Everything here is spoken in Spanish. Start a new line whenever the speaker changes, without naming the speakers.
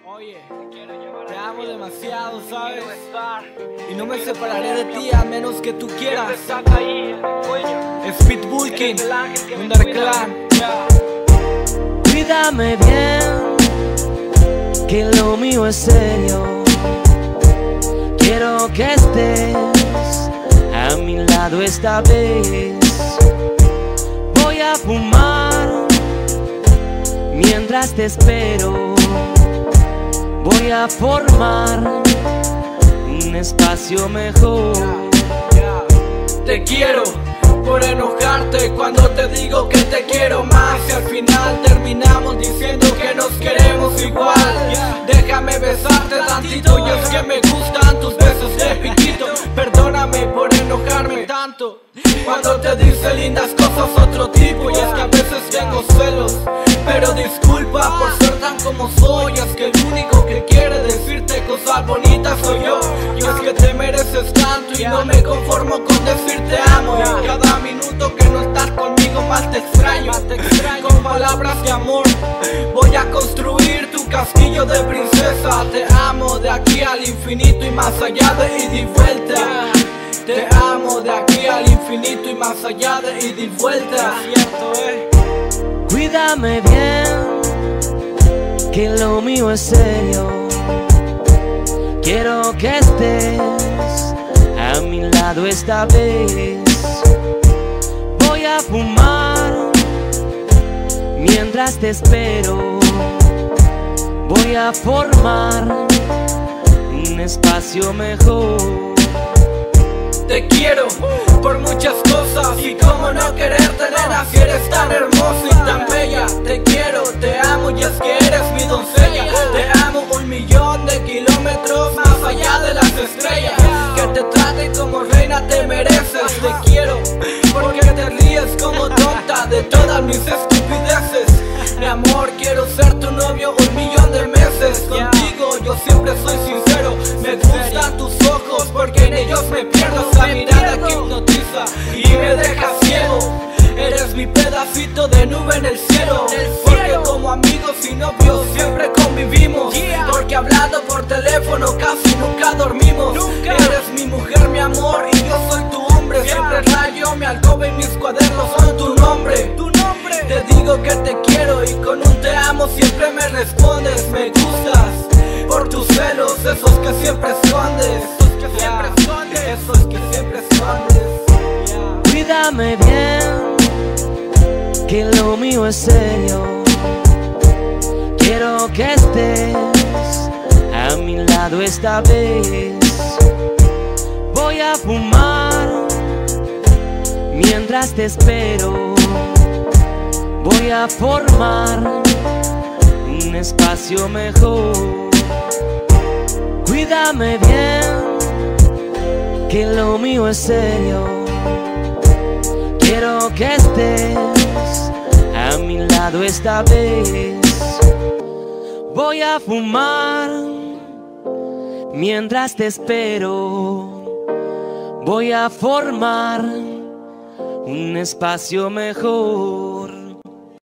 Oye, te amo demasiado, ¿sabes? Y no me separaré de ti a menos que tú quieras. Speedbulking, Underclan.
Cuídame bien, que lo mío es serio. Quiero que estés a mi lado esta vez. Voy a fumar mientras te espero. Voy a formar un espacio mejor.
Te quiero por enojarte cuando te digo que te quiero más. Y al final terminamos diciendo que nos queremos igual. Déjame besarte tantito, y es que me gustan tus besos de piquito. Perdóname por enojarme tanto cuando te dice lindas cosas otro tipo. Y es que a veces tengo celos, pero disculpa por ser tan como soy. Es que el único que quiere decirte cosas bonitas soy yo. Y es que te mereces tanto y no me conformo con decirte amo. Y cada minuto que no estás conmigo más te extraño. Con palabras de amor voy a construir tu castillo de princesa. Te amo de aquí al infinito y más allá de ida y vuelta. Te amo de aquí al infinito y más allá de ida y vuelta.
Cuídame bien, que lo mío es serio. Quiero que estés a mi lado esta vez. Voy a fumar mientras te espero. Voy a formar un espacio mejor.
Te quiero por muchas cosas, y cómo no quererte, nena, si eres tan hermosa y tan bella. Te quiero, te amo y es que eres mi doncella. Te amo 1.000.000 de kilómetros más allá de las estrellas. Que te trate como reina te mereces. Te quiero porque te ríes como tonta de todas mis estupideces. Mi amor, quiero ser tu novio 1.000.000 de meses. Contigo yo siempre soy sincero. Me gustan tus ojos porque en ellos me pierdo. Esa mirada que hipnotiza y me deja ciego. Eres mi pedacito de nube en el cielo. Porque como amigos y novios siempre convivimos. Porque hablando por teléfono casi nunca dormimos. Eres mi mujer, mi amor, y yo soy tu hombre. Siempre rayo mi alcoba y mis cuadernos son tu nombre. Te digo que te quiero y con un te amo siempre me respondes. Me gustas por tus celos, esos que siempre escondes. Esos que siempre escondes.
Cuídame bien, que lo mío es serio. Quiero que estés a mi lado esta vez. Voy a fumar mientras te espero. Voy a formar un espacio mejor. Cuídame bien, que lo mío es serio. Quiero que estés a mi lado esta vez. Voy a fumar mientras te espero. Voy a formar un espacio mejor.